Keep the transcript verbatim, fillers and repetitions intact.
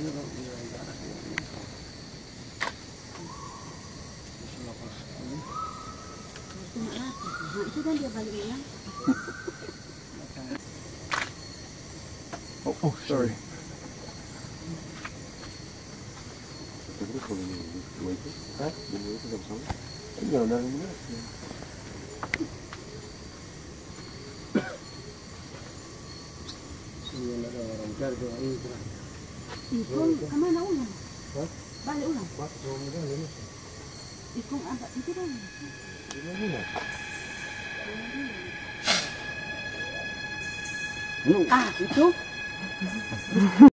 Itu kan dia balik ya. Oh, oh, sorry. Hah? Bumbu itu sama-sama? Iya, udah ini. Iya, ada orang kerja ini. Ikung kemana ulang? Hah? Balik ulang? Balik ulang ini. Ikung apa itu kan? Ini mana? Ah, itu